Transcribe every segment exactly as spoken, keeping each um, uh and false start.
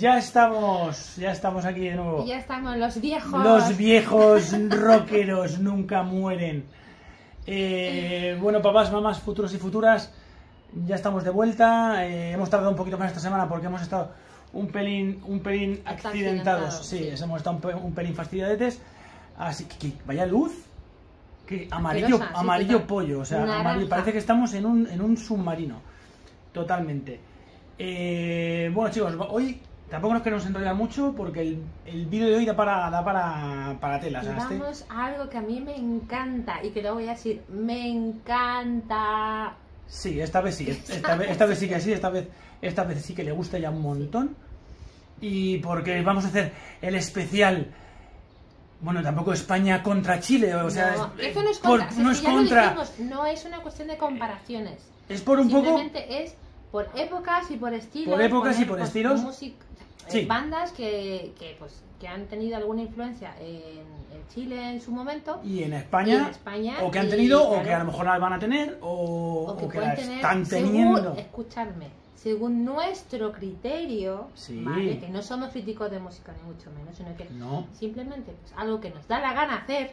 Ya estamos, ya estamos aquí de nuevo. Ya estamos, los viejos. Los viejos rockeros nunca mueren. Eh, bueno, papás, mamás, futuros y futuras, ya estamos de vuelta. Eh, hemos tardado un poquito más esta semana porque hemos estado un pelín, un pelín accidentados. accidentado, Sí, sí. hemos estado un, pe un pelín fastidiadetes. Así que, que vaya luz. Que amarillo, Asquerosa, sí, amarillo total. pollo, o sea, Naranja. amarillo, parece que estamos en un, en un submarino. Totalmente. Eh, bueno, chicos, hoy tampoco nos queremos enrollar mucho porque el, el vídeo de hoy da para, da para, para tela. Y o sea, este- vamos a algo que a mí me encanta y que lo voy a decir, me encanta. Sí, esta vez sí, esta vez, esta vez sí que sí, esta vez, esta vez sí que le gusta ya un montón. Y porque vamos a hacer el especial. Bueno, tampoco España contra Chile, o sea, No, es, eso no es por- contra, si no es es que ya lo contra, dijimos, no es una cuestión de comparaciones. es por un poco, Simplemente es por épocas y por estilos. Por épocas y por pues, estilos. music- Sí. eh, bandas que, que, pues, que han tenido alguna influencia en, en Chile en su momento. y en y España, en España, o que han y, tenido, o claro, que a lo mejor las van a tener, o, o que o que pueden la tener, están según, teniendo. escuchadme, según nuestro criterio, Sí. ¿vale? Que no somos críticos de música ni mucho menos, sino que No. simplemente pues, algo que nos da la gana hacer.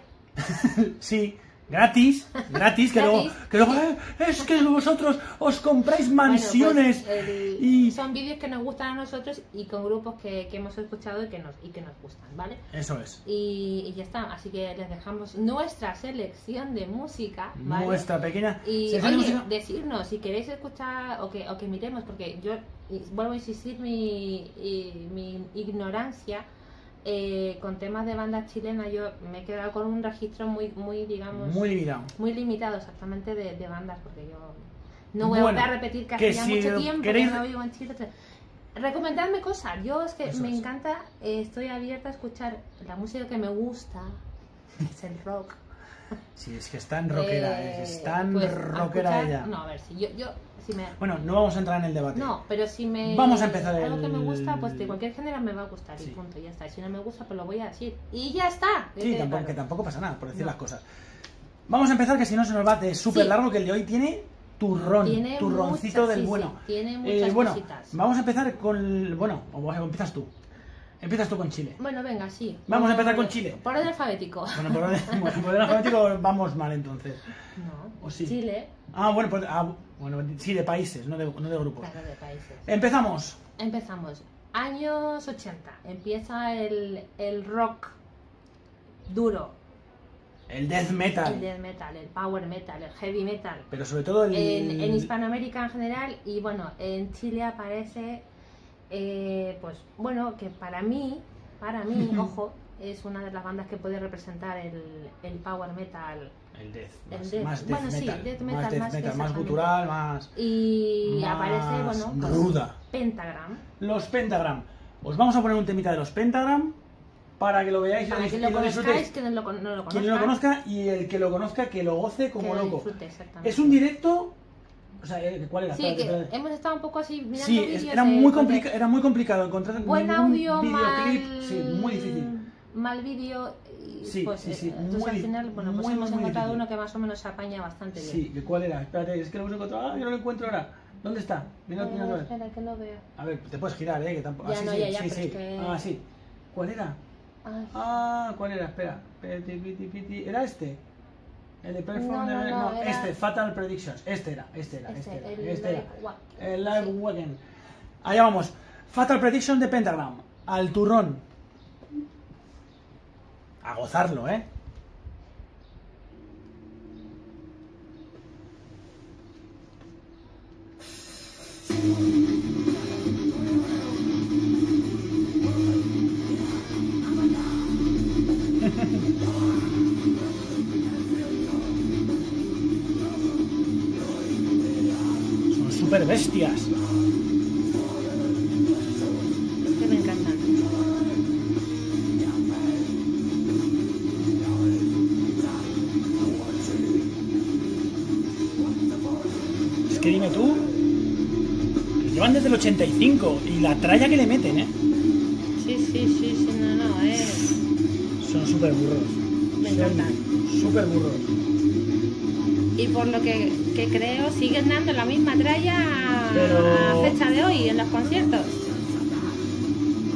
Sí, gratis, gratis, que Gratis. luego, que luego "Eh, es que vosotros os compráis mansiones Bueno, pues, el- y... son vídeos que nos gustan a nosotros y con grupos que, que hemos escuchado y que nos y que nos gustan, ¿vale? Eso es, Y, y ya está, así que les dejamos nuestra selección de música, ¿vale? nuestra pequeña... Y sección de oye, música. decirnos si queréis escuchar o que, o que miremos, porque yo y vuelvo a insistir mi, y- mi ignorancia eh, con temas de bandas chilenas. Yo me he quedado con un registro muy, muy digamos, Muy limitado. muy limitado exactamente de, de bandas, porque yo no voy Bueno, a volver a repetir que, que hace ya si mucho tiempo queréis- que no vivo en Chile. Recomendadme cosas. Yo es que Eso me es. encanta, eh, estoy abierta a escuchar la música que me gusta, que es el rock. Sí, es que es tan rockera, Eh, es tan pues, a rockera escuchar- ella. No, a ver, si yo, yo si me... Bueno, no vamos a entrar en el debate. No, pero si me... Vamos a empezar algo el- que me gusta, pues de cualquier género me va a gustar Sí. y punto, ya está. Y si no me gusta, pues lo voy a decir. Y ya está. Sí, Que tampoco, claro. que tampoco pasa nada, por decir No. las cosas. Vamos a empezar, que si no se nos va de súper Sí. largo, que el de hoy tiene turrón, Tiene turroncito muchas, del sí, bueno. sí, tiene Eh, muchas bueno, cositas. vamos a empezar con... el- Bueno, o empiezas tú. Empiezas tú con Chile. Bueno, venga, sí. Vamos a empezar con Chile. Por orden alfabético. Bueno, por orden, bueno, por orden alfabético vamos mal entonces. No, ¿O sí? Chile, Ah, bueno, pues, ah, bueno, sí, de países, no de, no de grupos. claro, de países. Empezamos. Empezamos. Años ochenta. Empieza el, el rock duro, El death metal. el death metal, el power metal, el heavy metal. Pero sobre todo el... En, en Hispanoamérica en general, y bueno, en Chile aparece, eh, pues bueno, que para mí, para mí, ojo, es una de las bandas que puede representar el, el power metal. El death, El más, death. más death Bueno, sí, metal. death más metal, death más metal, más exactamente. gutural, más... Y Más aparece, bueno, pues, ruda. Pentagram. Los Pentagram. Os vamos a poner un temita de los Pentagram para que lo veáis y Para lo, que y lo lo disfrutéis. conozcáis, que no lo, con- no lo conozca. Quien no lo conozca y el que lo conozca que lo goce como que lo loco. disfrute, exactamente. Es un directo... O sea, eh, ¿cuál era? Sí, Espérate, que espérate. hemos estado un poco así mirando Sí, es- vídeos era de- muy, porque complica era muy complicado encontrar buen ningún audio, videoclip. mal... Sí, muy difícil. Mal vídeo y Sí, pues sí, sí, eh, entonces muy al di- final, bueno, pues muy, hemos muy, muy encontrado difícil. uno que más o menos se apaña bastante bien. Sí, ¿que ¿cuál era? Espérate, es que lo hemos encontrado. Ah, yo no lo encuentro ahora. ¿Dónde está? Mira, Eh, mira, mira. espera, que lo veo. A ver, te puedes girar, eh, que tampoco. Ya, ah, sí, no, sí, ya, ya, sí, pero sí. es que- Ah, sí. ¿Cuál era? Ay, Ah, ¿cuál era? Espera. Piti, piti, piti. ¿Era este? El de Perform No, no, de- no, era- este, Fatal Predictions. Este era, este era, este, Este, era. el Este era. Live Wa- El Live sí. Wagon. Allá vamos. Fatal Prediction de Pentagram. Al turrón. A gozarlo, ¿eh? Son súper bestias. que me encantan. Es que dime tú, que llevan desde el ochenta y cinco y la tralla que le meten, ¿eh? Sí, sí, sí, sí, no, no, eh. Son súper burros. Me Son encantan. súper burros. Y por lo que, que creo, siguen dando la misma tralla Pero- a fecha de hoy en los conciertos.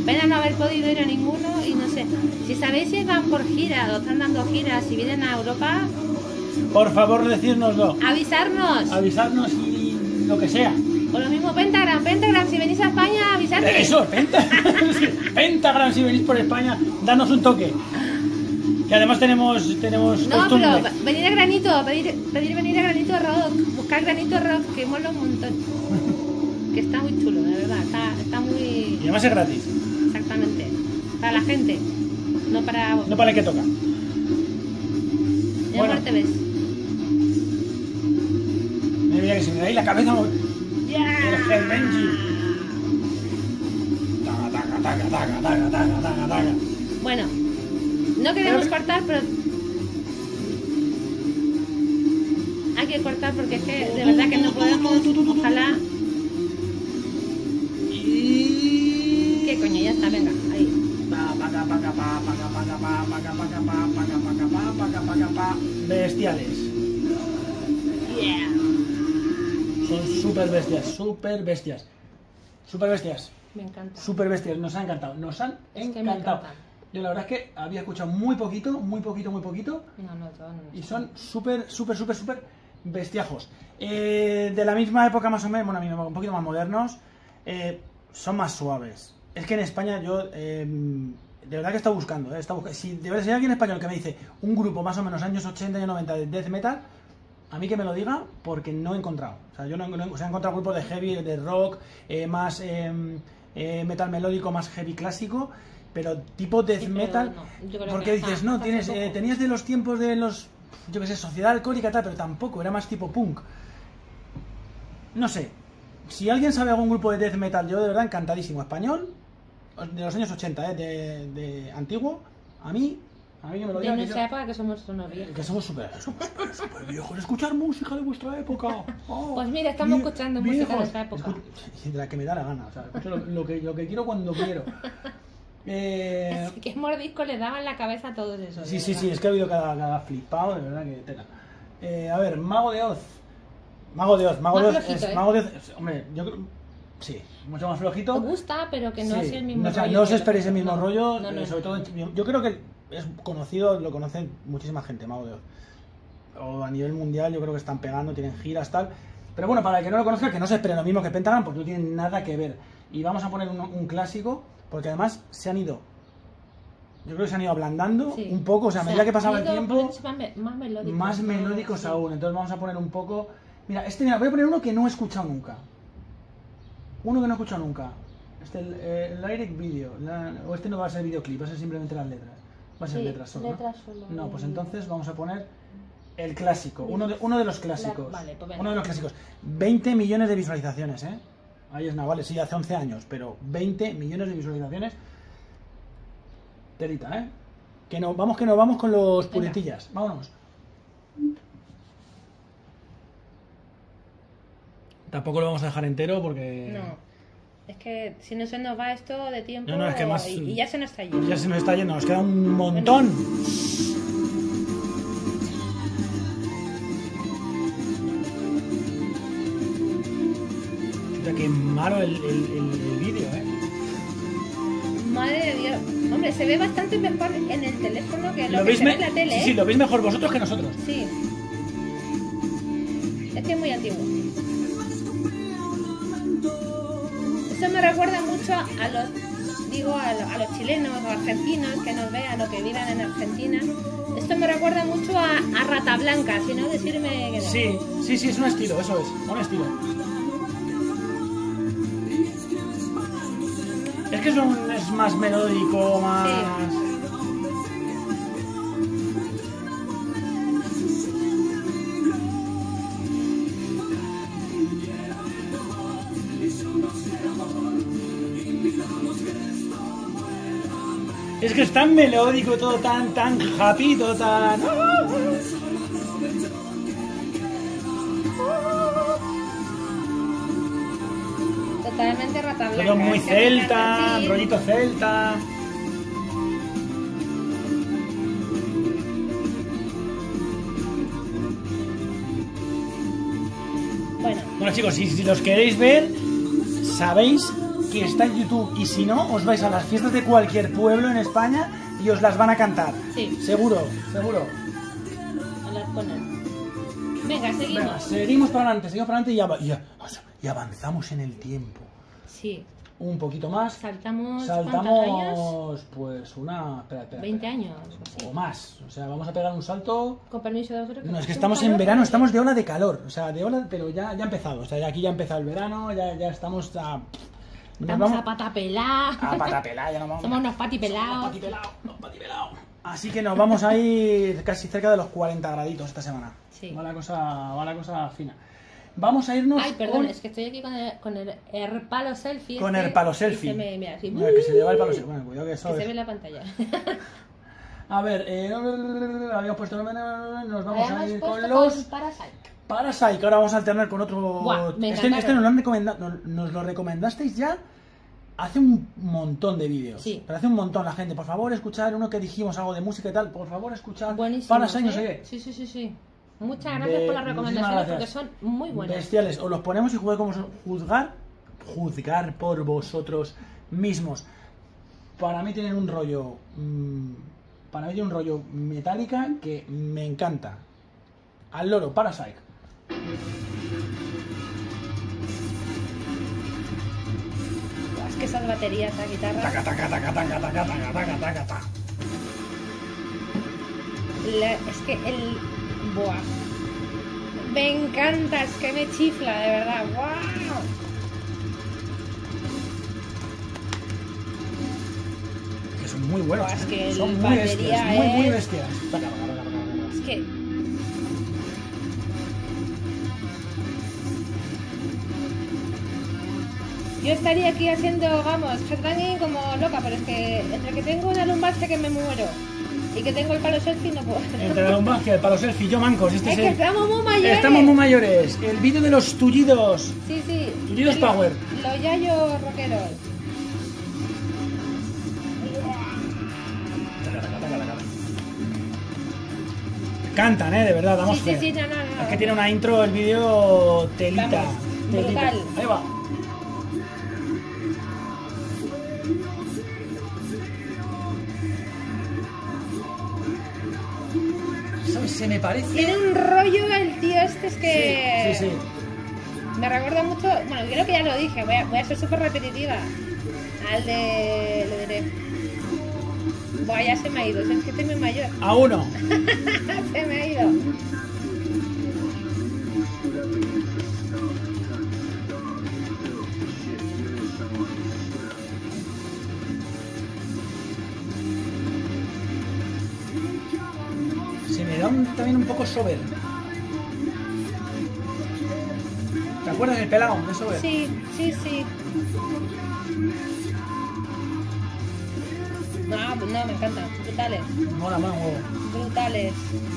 pena no haber podido ir a ninguno y no sé. Si sabéis si van por gira o están dando giras, si vienen a Europa, por favor, decírnoslo. avisarnos. Avisarnos y lo que sea. O lo mismo Pentagram, Pentagram, si venís a España, avisarme. Eso, Pentagram. Pentagram, si venís por España, danos un toque. Que además tenemos, tenemos No, costumbre. pero venir a Granito, pedir, pedir venir a Granito Rock, buscar Granito Rock, que mola un montón. Que está muy chulo, de verdad, está, está muy... Y además es gratis. Exactamente. Para la gente, no para... No para el que toca. Ya bueno. amor te ves. Mira que se me da ahí la cabeza. Yeah. El Helmenji. Taca, taca, taca, taca, taca, taca, taca, taca. Bueno, no queremos Pero- cortar, pero... Hay que cortar porque es que de verdad que no podemos... Ojalá... ¿Qué coño? Ya está, venga, ahí. Paca, paca, pa, paca, paca, pa, paca, paca, pa, paca, paca, pa, paca, paca, pa. Bestiales. Yeah. Son súper bestias, súper bestias. Súper bestias. Me encanta. Súper bestias. Nos han encantado. Nos han Es que me encantado. encantan. Yo la verdad es que había escuchado muy poquito, muy poquito, muy poquito. No, no, todo no. Y son súper, súper, súper, súper bestiajos. Eh, de la misma época más o menos, bueno, a mí un poquito más modernos, eh, son más suaves. Es que en España yo, eh, de verdad que he estado buscando, eh, he estado buscando. Si de verdad si hay alguien en español que me dice un grupo más o menos años ochenta y noventa de death metal, a mí que me lo diga porque no he encontrado. O sea, yo no, no o sea, he encontrado grupos de heavy, de rock, eh, más eh, eh, metal melódico, más heavy clásico, pero tipo death Sí, pero metal, no, yo creo porque que dices, hasta- no, hasta tienes, hace eh, poco. tenías de los tiempos de los, yo qué sé, Sociedad Alcohólica tal, pero tampoco, era más tipo punk. No sé, si alguien sabe algún grupo de death metal, yo de verdad encantadísimo, español, de los años ochenta, eh, de, de antiguo, a mí, a mí que me lo De digan, que nuestra yo- época que somos unos viejos. que somos súper súper súper viejos, escuchar música de vuestra época. Oh, Pues mira, estamos vie- escuchando música de viejos. nuestra época. Escu- de la que me da la gana, o sea, escucho lo, lo que, lo que quiero cuando quiero. Eh, Así que mordisco le daban la cabeza a todos esos. sí, de sí, verdad. sí, es que ha habido cada, cada flipado, de verdad que tela. Eh, a ver, Mago de Oz. Mago de Oz, Mago Más de Oz, flojito, es, ¿eh? Mago de Oz, es- hombre, yo creo, sí, mucho más flojito. Os gusta, pero que no Sí, es el mismo no, o sea, rollo. no os que esperéis el los- mismo no, rollo, no, no, eh, sobre no. todo, en- yo, yo creo que es conocido, lo conocen muchísima gente, Mago de Oz. O a nivel mundial, yo creo que están pegando, tienen giras, tal. Pero bueno, para el que no lo conozca, que no se espere lo mismo que Pentagram, porque no tienen nada que ver. Y vamos a poner un, un clásico, porque además se han ido, yo creo que se han ido ablandando Sí. un poco, o sea, a medida que pasaba el han ido tiempo, poniéndose más, me- más melódicos. más ¿no? melódicos Sí. aún. Entonces vamos a poner un poco... Mira, este, mira, voy a poner uno que no he escuchado nunca. Uno que no he escuchado nunca. Este, el, eh, el lyric video. La- o este no va a ser videoclip, va a ser simplemente las letras. Va a ser Sí, letras solo. ¿no? letras solo, No, el pues vídeo. entonces vamos a poner el clásico. Uno de, uno de los clásicos. La- vale, pues venga. uno de los clásicos. veinte millones de visualizaciones, ¿eh? Ahí es nada, vale, sí, hace once años, pero veinte millones de visualizaciones. Telita, ¿eh? Que no, vamos que nos vamos con los Venga. puretillas. Vámonos. Tampoco lo vamos a dejar entero porque No. Es que si no se nos va esto de tiempo. No, no, es que más- y, y ya se nos está yendo. ya se nos está yendo, nos queda un montón. Chuta, qué malo el, el, el- el vídeo, ¿eh? Madre de Dios. Hombre, se ve bastante mejor en el teléfono que lo, que veis se ve me- en la tele. sí, sí, ¿eh? lo veis mejor vosotros que nosotros. Sí. Es que es muy antiguo. Esto me recuerda mucho a los, digo, a, lo- a los chilenos o argentinos que nos vean o que vivan en Argentina. Esto me recuerda mucho a, a Rata Blanca, si no decirme que no. Sí, sí, sí, es un estilo, eso es, un estilo. Es que es, un- es más melódico, más... Es que es tan melódico, todo tan, tan happy, todo tan... Totalmente Rata Blanca. Todo muy es que me encanta, celta, sí. rollito celta... Bueno, Bueno chicos, si, si los queréis ver, sabéis que está en YouTube. Y si no, os vais a las fiestas de cualquier pueblo en España y os las van a cantar. Sí. Seguro, seguro. A las poner. Venga, seguimos. Venga, seguimos para adelante, seguimos para adelante y, av- y a- y avanzamos en el tiempo. Sí. Un poquito más. Saltamos. ¿Cuántos años? Saltamos, pues una... Espera, espera, veinte espera. años o así. O más. O sea, vamos a pegar un salto... Con permiso de otro. No, es que estamos en verano, estamos de ola de calor. O sea, de ola, pero ya, ya ha empezado. O sea, ya aquí ya ha empezado el verano, ya, ya estamos a... nos Estamos vamos a pata pelá. a pata pelada, ya nos vamos. Somos unos pati Somos pelados. pati pelao, unos pati pelao. Así que nos vamos a ir casi cerca de los cuarenta graditos esta semana. Sí. Va la cosa, va la cosa fina. Vamos a irnos Ay, perdón, con, es que estoy aquí con el, con el, el palo selfie. con este, el palo y selfie. Se me, mira, así, Mira, que se lleva el palo selfie. Bueno, cuidado que eso que se es- ve la pantalla. A ver, eh, habíamos puesto... Nos vamos a Habíamos ir puesto con los... Parasite. Parasite, que ahora vamos a alternar con otro... Buah, me este, encantaron. este nos, lo han recomendado, nos, nos lo recomendasteis ya hace un montón de vídeos. Sí. Pero hace un montón la gente. Por favor, escuchar uno que dijimos algo de música y tal. Por favor, escuchar Buenísimo. Parasite, no ¿eh? sé qué. Sí, sí, sí, sí. Muchas gracias Be- por las recomendaciones muchísimas porque gracias. son muy buenas. Bestiales. Os los ponemos y jugué como son- juzgar. Juzgar por vosotros mismos. Para mí tienen un rollo... mmm, para mí tiene un rollo metálica que me encanta. Al loro, Parasite. Es que esas baterías, la guitarra. Taca, taca, taca, taca, taca, taca, taca, taca, taca. la- es que el. Buah. Me encanta, es que me chifla, de verdad. ¡Wow! Que son muy buenos. Buah, es que son el muy batería bestias, muy, muy es- bestias. Taca, taca, taca, taca, taca. Es que. Yo estaría aquí haciendo, vamos, headbanging como loca, pero es que entre que tengo una lumbalgia que me muero y que tengo el palo selfie no puedo. Entre la lumbalgia, el palo selfie, yo mancos. Este Es es que el... estamos muy mayores. Estamos muy mayores. El vídeo de los tullidos. Sí, sí. Tullidos Lo- Power. Los yayos rockeros. Taca, taca, taca, taca. Cantan, eh, de verdad, damos Sí, sí, fe. sí, no, no, no. Es que tiene una intro el vídeo telita. Vamos, telita. brutal. Ahí va. ¿Sabes? Se me parece. Tiene un rollo el tío este, es que... Sí, sí, sí. Me recuerda mucho... Bueno, creo que ya lo dije, voy a, voy a ser súper repetitiva. Al de... Lo diré. Buah, ya se me ha ido, es que estoy muy mayor. A uno. Se me ha ido. Se me da un- también un poco sober. ¿Te acuerdas del pelado de sober? Sí, sí, sí. No, pues no, me encantan. Brutales. Mola, mola un huevo. Brutales.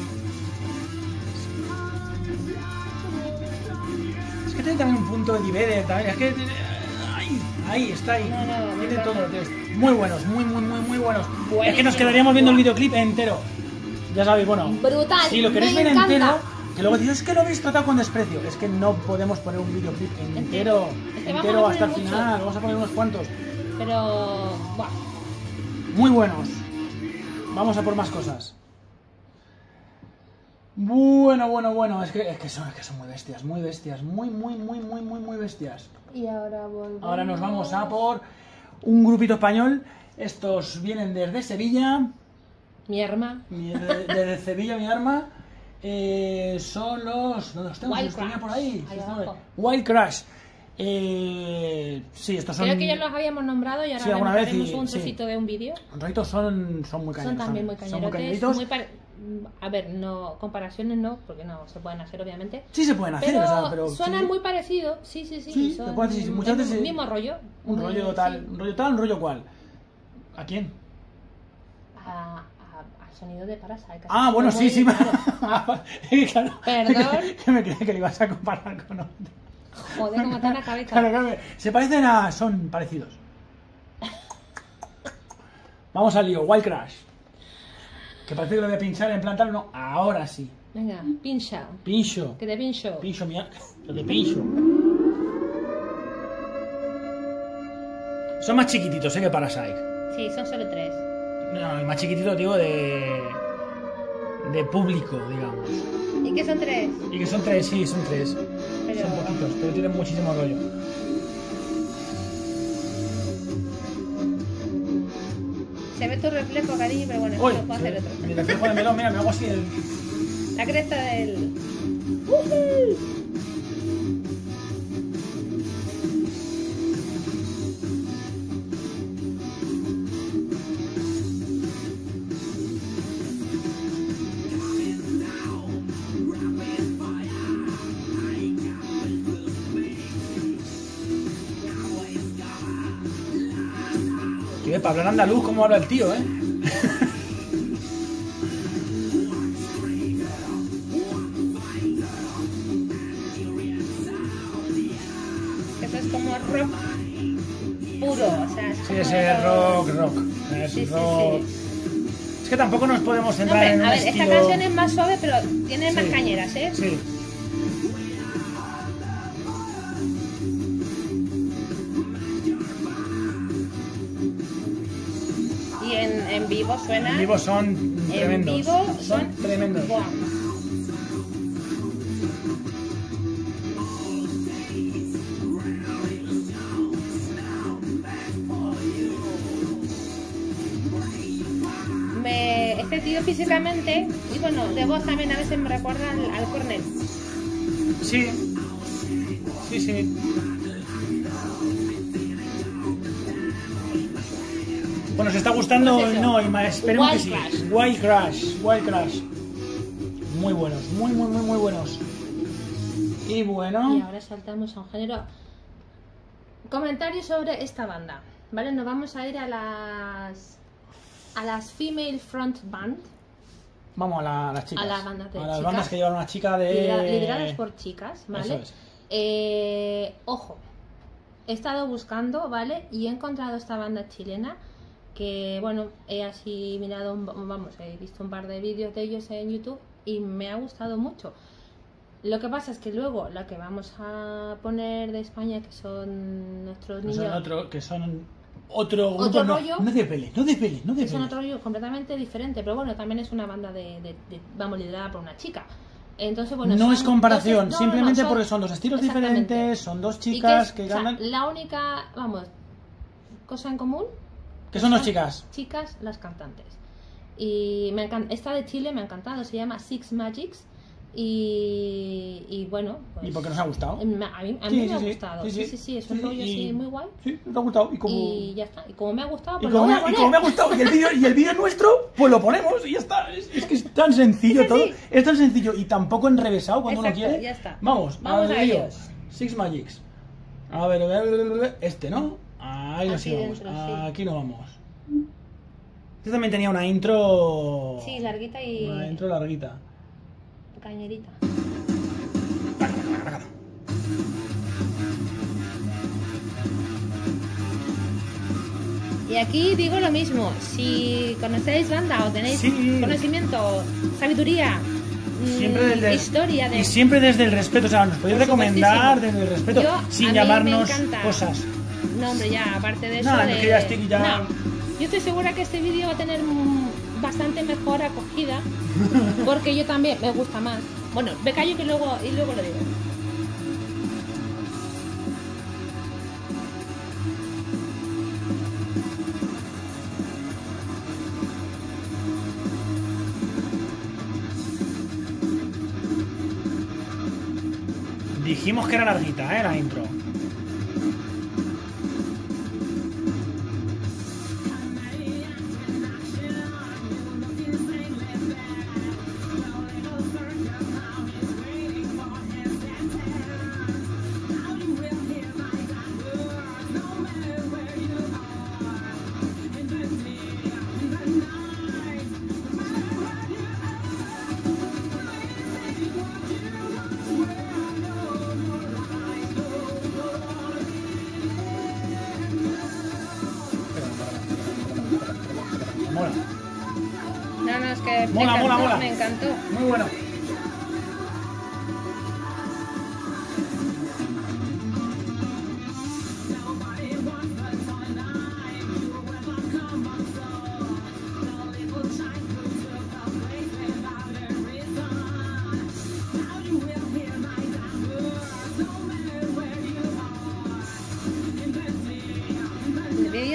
Es que tiene también un punto de Divider también. Es que. eh, Ahí, ahí, está ahí. No, no, me tiene encanta. todo. es Muy buenos, muy, muy, muy, muy buenos. Es que nos Buenísimo. quedaríamos viendo el videoclip entero. Ya sabéis, bueno. Brutal. Si lo queréis me ver encanta. entero, que luego dices, es que lo habéis tratado con desprecio. Es que no podemos poner un videoclip entero, Es que vamos entero a hasta el poner mucho. final. Vamos a poner unos cuantos. Pero... Buah. Muy buenos. Vamos a por más cosas. Bueno, bueno, bueno. Es que, es que, son, es que son muy bestias, muy bestias. Muy, muy, muy, muy, muy, muy bestias. Y ahora volvemos. Ahora nos vamos a por un grupito español. Estos vienen desde Sevilla. Mi hermana. Mi- de- Desde Sevilla, mi arma. Eh, son los. ¿Dónde los tengo? Wild Los tenía Crash. por ahí. Ahí Los abajo. tengo. Wild Crash. Eh, sí, estos son. Creo que ya los habíamos nombrado y ahora Sí, alguna vez haremos y- un sí. trocito de un vídeo. Raitos son, son muy cañeros. Son también muy Son muy cañerotes. cañeritos. Muy pare- A ver, no comparaciones no, porque no se pueden hacer obviamente. Sí se pueden hacer, Pero, o sea, pero. suenan sí. muy parecidos, sí, sí, sí. Sí, son te puedo decir, sí, muchas el veces- mismo rollo. Un muy- rollo sí. tal, un rollo tal, un rollo cual. ¿A quién? A, a- al sonido de Parasite. casi. Ah, bueno, Muy sí, sí. claro. Claro. Perdón. Que, que me creía que le ibas a comparar con otro. Joder, cómo está en la cabeza. Claro, claro. Se parecen a. Son parecidos. Vamos al lío, Wild Crash. Que parece que lo voy a pinchar en plan tal, no. Ahora sí. Venga, pincha. Pincho. Que te pincho. Pincho, mía. Lo de pincho. Son más chiquititos, ¿eh? Que Parasite. Sí, son solo tres. No, y más chiquititos, digo, de... de público, digamos. ¿Y qué son tres? Y que son tres, sí, son tres. Pero... Son poquitos, pero tienen muchísimo rollo. Se ve tu reflejo, cariño, pero bueno, Uy, no puedo hacer otro. mi reflejo de melón, mira, me hago así el... La cresta del... ¡Uh-huh! Que para hablar andaluz, ¿cómo habla el tío, eh? Eso es como rock puro, o sea, es Sí, como ese rock, rock. Es Sí, sí, rock. sí. Es que tampoco nos podemos No, centrar hombre, en un a ver, estilo... esta canción es más suave, pero tiene más Sí. cañeras, ¿eh? Sí. Y en, en vivo suena... En vivo son tremendos. En vivo son, son... tremendos. Buah. Me... Este tío físicamente, y bueno, de voz también a veces me recuerda al, al Cornell. Sí. Sí, sí. Bueno, ¿os está gustando? Pues eso. No, y más, esperemos que Wild sí. Crash. Wild Crash. Wild Crash. Muy buenos, muy, muy, muy, muy buenos. Y bueno... Y ahora saltamos a un género. Comentarios sobre esta banda, ¿vale? Nos vamos a ir a las a las female front band, Vamos a, la- a las chicas. A las bandas de A las chicas. bandas que llevan una chica de... lidera- lideradas por chicas, ¿vale? Eso es. Eh, ojo, he estado buscando, ¿vale? Y he encontrado esta banda chilena que, bueno, he así mirado, un- vamos, he visto un par de vídeos de ellos en YouTube y me ha gustado mucho. Lo que pasa es que luego la que vamos a poner de España, que son nuestros Que niños, son otro, que son otro grupo, Otro no, rollo. no de Pele, no de Pele, no de que son Pele. otro rollo completamente diferente, pero bueno, también es una banda de, de- de- vamos, liderada por una chica. Entonces, bueno, No son es comparación, dos- no, no, simplemente son- porque son dos estilos exactamente. diferentes, son dos Y chicas es, que o sea, ganan... la única, vamos, cosa en común, Que son dos chicas. chicas las cantantes. Y me encanta, esta de Chile me ha encantado, se llama Six Magics. Y, y bueno, pues, ¿Y por qué nos ha gustado? me- a mí, a Sí, mí sí, me ha sí, gustado. sí, Sí, sí. sí, sí, es un Sí, rollo y- así muy guay. Sí, nos ha gustado. Y como, Y ya está. Y como me ha gustado, y pues como, lo voy me, a y poner. como me ha gustado y el vídeo y el vídeo nuestro, pues lo ponemos y ya está. Es, es que es tan sencillo Sí, todo. sí. Es tan sencillo y tampoco enrevesado cuando uno Exacto, quiere. ya está. Vamos, Vamos al a lío. ellos. Six Magics. A ver, a ver, a ver, a ver, este, ¿no? Ahí nos Aquí íbamos. dentro, sí. Aquí no vamos. Este también tenía una intro. Sí, larguita y Una intro larguita. cañerita. Y aquí digo lo mismo, si conocéis banda o tenéis Sí. conocimiento, sabiduría, mm, Siempre desde, historia de... y siempre desde el respeto, o sea, nos podéis Por recomendar supuestísimo. desde el respeto, Yo- a sin mí llamarnos me encanta. cosas. No, hombre, ya, aparte de eso Nada, de... que ya estoy ya- No, yo estoy segura que este vídeo va a tener mm, bastante mejor acogida, porque yo también me gusta más. Bueno, me callo que luego, y luego lo digo. Dijimos que era larguita, ¿eh? La intro. Mola. No, no, es que me Mola, encantó, mola, mola. me encantó. Muy bueno.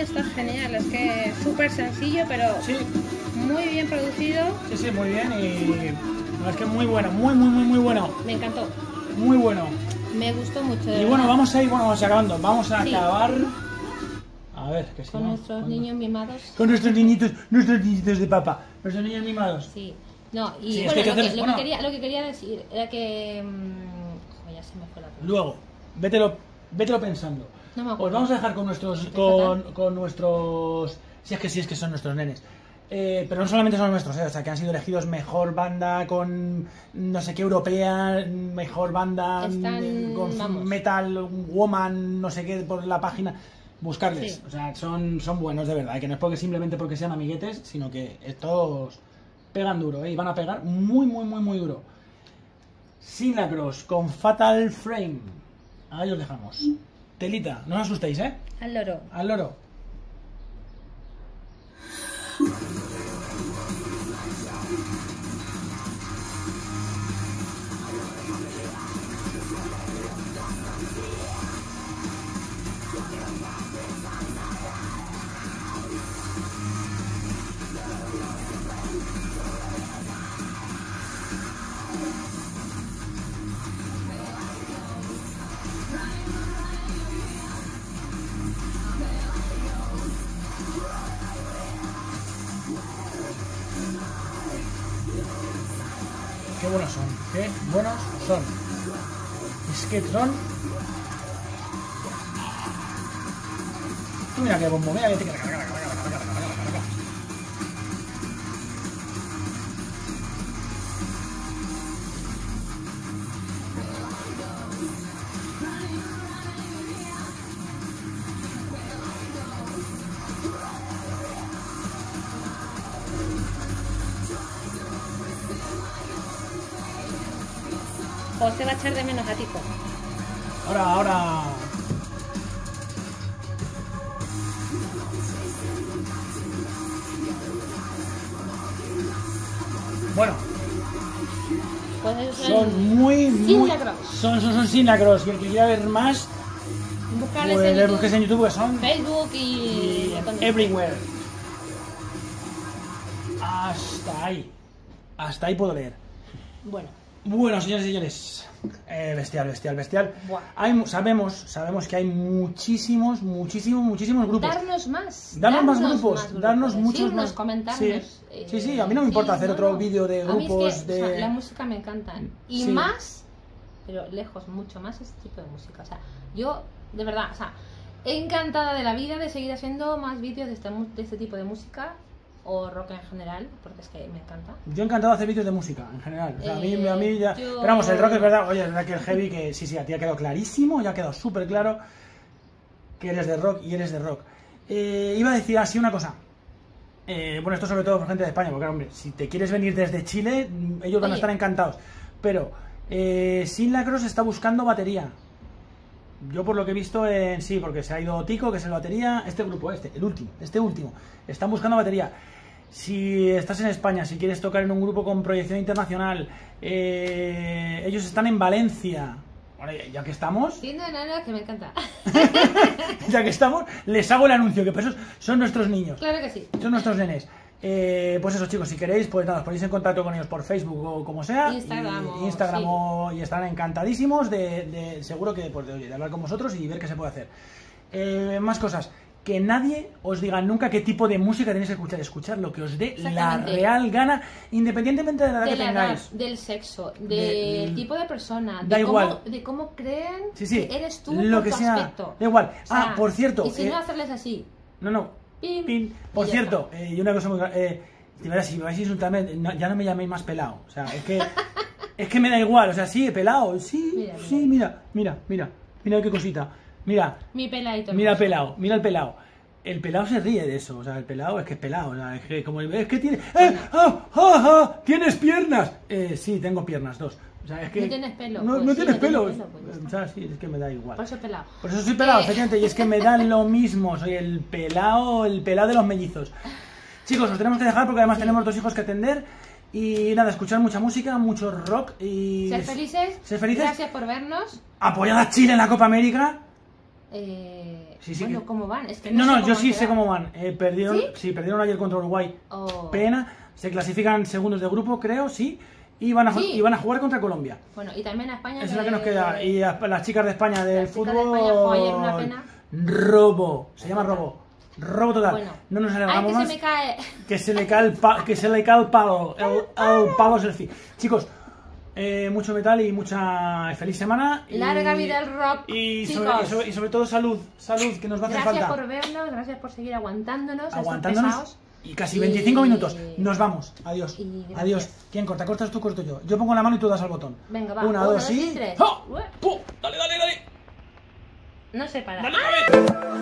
está genial, es que es súper sencillo, pero Sí, muy bien producido. sí, sí, muy bien y... No, es que muy bueno, muy, muy, muy, muy bueno. Me encantó, Muy bueno. me gustó mucho. de Y verdad. bueno, vamos a ir, bueno, vamos acabando. Vamos a Sí. acabar... A ver, que si Con no, nuestros ¿cuándo? niños mimados. Con nuestros niñitos, nuestros niñitos de papa. Nuestros niños mimados. Sí. No, y Sí, es bueno, que hay que lo, que, hacer- lo, bueno. que quería, lo que quería decir era que... mmm, ya se me fue la pregunta. Luego, vételo, vételo pensando. No me acuerdo. Os vamos a dejar con nuestros, Estoy con, fatal. con nuestros, si es que sí es que son nuestros nenes. Eh, pero no solamente son nuestros, eh, o sea que han sido elegidos mejor banda con no sé qué europea, mejor banda Están, eh, con vamos. metal woman, no sé qué por la página. Buscarles, Sí. o sea, son, son buenos de verdad, eh, que no es porque simplemente porque sean amiguetes, sino que estos pegan duro, eh, y van a pegar muy, muy, muy, muy duro. Sinacross con Fatal Frame. Ahí os dejamos. Telita, no os asustéis, ¿eh? Al loro. Al loro. Qué buenos son, qué buenos son. Es que son... Tú mira qué bombo, mira que te... José va a echar de menos a Tico. Ahora, ahora... Bueno, Pues eso es son muy, muy... Sinacross. Son, son, son Sinacross. Y el que quiera ver más, buscarles pues en le YouTube, busques en YouTube, que son... Facebook y... y everywhere. Hasta ahí. Hasta ahí puedo leer. Bueno, Bueno, señores y señores, eh, bestial, bestial, bestial. Buah. Hay, mu- sabemos, sabemos que hay muchísimos, muchísimos, muchísimos grupos. darnos más. Darnos más grupos, darnos grupos, muchos decirnos, más. comentarnos. Sí. eh, Sí, sí, a mí no me importa hacer otro no. vídeo de A mí es grupos que, de- o sea, la música me encanta. Y Sí. más, pero lejos, mucho más este tipo de música. O sea, yo, de verdad, o sea, encantada de la vida de seguir haciendo más vídeos de este, mu- de este tipo de música o rock en general, porque es que me encanta. Yo encantado de hacer vídeos de música, en general. O sea, a mí, Eh, a mí ya... yo- Pero vamos, el rock es verdad, oye, es verdad que el heavy, que sí, sí, a ti ha quedado clarísimo, ya ha quedado súper claro que eres de rock y eres de rock. Eh, iba a decir así una cosa. Eh, bueno, esto sobre todo por gente de España, porque claro, hombre, si te quieres venir desde Chile, mm, ellos van a Oye. estar encantados. Pero eh, Sinacross está buscando batería. Yo por lo que he visto, en sí, porque se ha ido Tico, que es el batería, este grupo, este, el último, este último, están buscando batería. Si estás en España, si quieres tocar en un grupo con proyección internacional, eh, ellos están en Valencia. Bueno, ya que estamos, Tiene nada que me encanta. ya que estamos, les hago el anuncio, que pues esos son nuestros niños, Claro que sí. son nuestros nenes. Eh, pues eso, chicos, si queréis, pues nada, os ponéis en contacto con ellos por Facebook o como sea. Instagram y, o- Instagram sí. o- y estarán encantadísimos de, de- seguro que pues, de, oye, de hablar con vosotros y ver qué se puede hacer. Eh, más cosas. Que nadie os diga nunca qué tipo de música tenéis que escuchar. Escuchar lo que os dé la Exactamente. real gana, independientemente de la edad De que la edad, tengáis. del sexo, del Del- tipo de persona, Da de, igual. Cómo, de cómo creen Sí, sí. que eres tú Lo por que tu sea. aspecto. Da igual. O sea, Ah, por cierto, Y si eh, no, hacerles así. No, no. Pin, Pin. Por y ya cierto, eh, y una cosa muy gra- eh, de verdad, si me vais a insultarme, no- ya no me llaméis más pelado. O sea, es que es que me da igual. O sea, sí, pelado. Sí, Mira, sí, mira, mira, mira. Mira qué cosita. Mira, Mi peladito. mira el hermoso. pelado, mira el pelado. El pelado se ríe de eso. O sea, el pelado es que es pelado. O sea, es que como es que tiene. ¡Eh! ¡Ah! ¡Ah! ¡Ah! ¿Tienes piernas? Eh, sí, tengo piernas, dos. O sea, es que. No tienes pelo, No, pues no sí, tienes no tienes pelo. pelo, pues ya está. O sea, sí, es que me da igual. Por eso pelado. Por eso soy pelado, Eh. efectivamente, y es que me dan lo mismo, soy el pelado, el pelado de los mellizos. Chicos, os tenemos que dejar porque además Sí. tenemos dos hijos que atender. Y nada, escuchar mucha música, mucho rock y... Ser felices. Ser felices. Gracias por vernos. Apoyad a Chile en la Copa América. Eh, Sí, sí, bueno, que- ¿cómo van? Es que No, sé no, cómo yo han sí sé quedado. cómo van. Eh, perdieron, ¿Sí? ¿Sí? perdieron ayer contra Uruguay. Oh. Pena. Se clasifican segundos de grupo, creo, sí. Y van a, Sí. y van a jugar contra Colombia. Bueno, y también a España. Esa es la que nos queda. Y a, las chicas de España del Las chicas de fútbol. España juegan ayer una pena. Robo. Se llama robo. Robo total. Bueno. No nos Ay, alargamos que más. se me cae. Que se le cae el, pa- que se le cae el palo. El, el palo selfie. Chicos, eh, mucho metal y mucha feliz semana. Y, Larga vida el rock, Y chicos. sobre, y, sobre, y sobre todo salud. Salud, que nos va a hacer Gracias falta. por vernos, gracias por seguir aguantándonos. a estos Aguantándonos. pesados. Y casi Y- veinticinco minutos. Nos vamos. Adiós. Y gracias. Adiós. ¿Quién corta? ¿Cortas tú, corto yo? Yo pongo la mano y tú das al botón. Venga, va. Una, Uno, dos y. tres. ¡Ah! Ué. ¡Pum! Dale, dale, dale. No sé para. Dale, dale.